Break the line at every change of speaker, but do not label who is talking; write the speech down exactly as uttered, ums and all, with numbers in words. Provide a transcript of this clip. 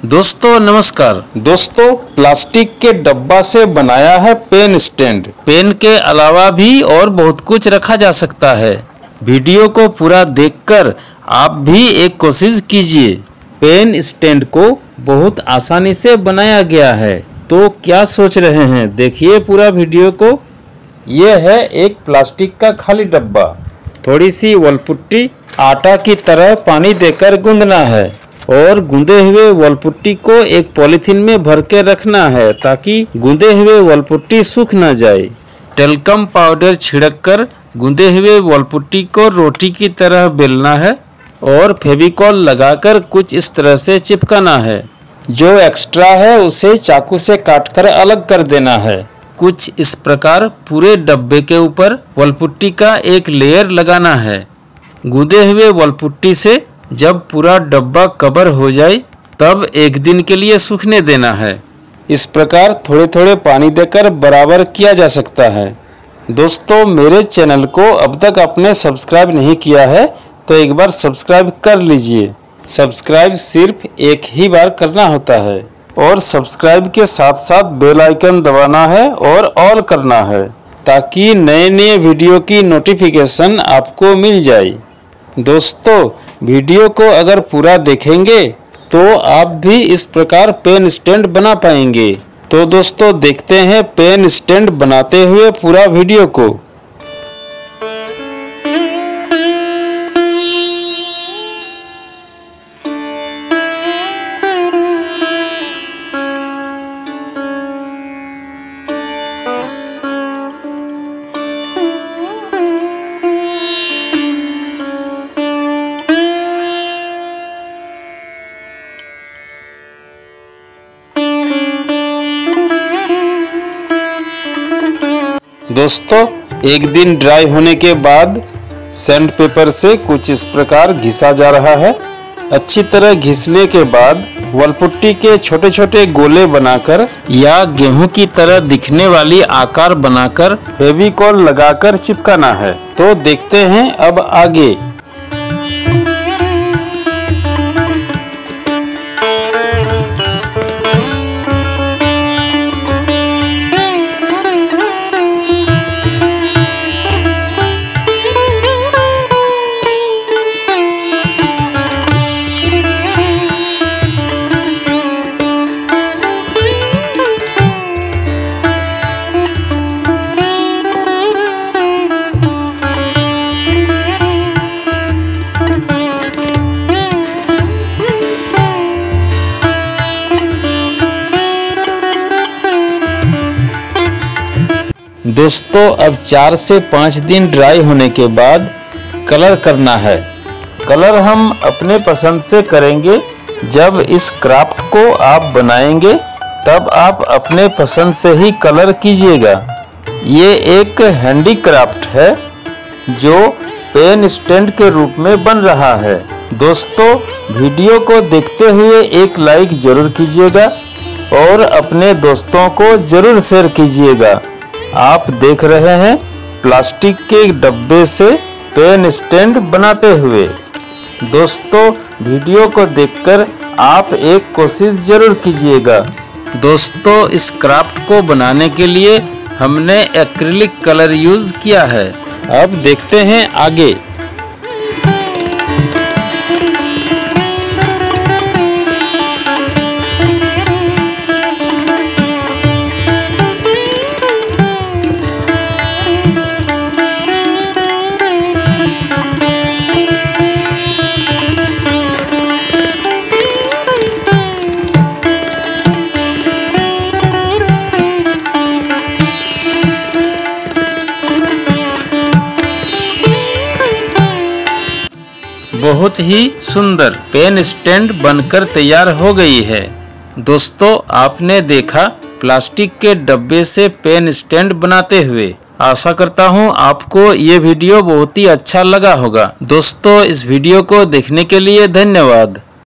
दोस्तों नमस्कार। दोस्तों प्लास्टिक के डब्बा से बनाया है पेन स्टैंड। पेन के अलावा भी और बहुत कुछ रखा जा सकता है। वीडियो को पूरा देखकर आप भी एक कोशिश कीजिए। पेन स्टैंड को बहुत आसानी से बनाया गया है, तो क्या सोच रहे हैं, देखिए पूरा वीडियो को। यह है एक प्लास्टिक का खाली डब्बा। थोड़ी सी वलपुट्टी आटा की तरह पानी देकर गूंदना है और गूंदे हुए वलपुट्टी को एक पॉलीथीन में भर के रखना है ताकि गूंदे हुए वलपुट्टी सूख न जाए। टेल्कम पाउडर छिड़क कर गूंदे हुए वलपुट्टी को रोटी की तरह बेलना है और फेविकॉल लगाकर कुछ इस तरह से चिपकाना है। जो एक्स्ट्रा है उसे चाकू से काटकर अलग कर देना है। कुछ इस प्रकार पूरे डब्बे के ऊपर वलपुट्टी का एक लेयर लगाना है। गूंदे हुए वलपुट्टी से जब पूरा डब्बा कवर हो जाए तब एक दिन के लिए सूखने देना है। इस प्रकार थोड़े थोड़े पानी देकर बराबर किया जा सकता है। दोस्तों मेरे चैनल को अब तक आपने सब्सक्राइब नहीं किया है तो एक बार सब्सक्राइब कर लीजिए। सब्सक्राइब सिर्फ एक ही बार करना होता है और सब्सक्राइब के साथ साथ बेल आइकन दबाना है और ऑल करना है ताकि नए नए वीडियो की नोटिफिकेशन आपको मिल जाए। दोस्तों वीडियो को अगर पूरा देखेंगे तो आप भी इस प्रकार पेन स्टैंड बना पाएंगे। तो दोस्तों देखते हैं पेन स्टैंड बनाते हुए पूरा वीडियो को। दोस्तों एक दिन ड्राई होने के बाद सैंड पेपर से कुछ इस प्रकार घिसा जा रहा है। अच्छी तरह घिसने के बाद वलपुट्टी के छोटे छोटे गोले बनाकर या गेहूं की तरह दिखने वाली आकार बनाकर फेविकॉल लगाकर चिपकाना है। तो देखते हैं अब आगे। दोस्तों अब चार से पाँच दिन ड्राई होने के बाद कलर करना है। कलर हम अपने पसंद से करेंगे। जब इस क्राफ्ट को आप बनाएंगे तब आप अपने पसंद से ही कलर कीजिएगा। ये एक हैंडी क्राफ्ट है जो पेन स्टैंड के रूप में बन रहा है। दोस्तों वीडियो को देखते हुए एक लाइक जरूर कीजिएगा और अपने दोस्तों को जरूर शेयर कीजिएगा। आप देख रहे हैं प्लास्टिक के डब्बे से पेन स्टैंड बनाते हुए। दोस्तों वीडियो को देखकर आप एक कोशिश जरूर कीजिएगा। दोस्तों इस क्राफ्ट को बनाने के लिए हमने एक्रिलिक कलर यूज किया है। अब देखते हैं आगे। बहुत ही सुंदर पेन स्टैंड बनकर तैयार हो गई है। दोस्तों आपने देखा प्लास्टिक के डब्बे से पेन स्टैंड बनाते हुए। आशा करता हूं आपको ये वीडियो बहुत ही अच्छा लगा होगा। दोस्तों इस वीडियो को देखने के लिए धन्यवाद।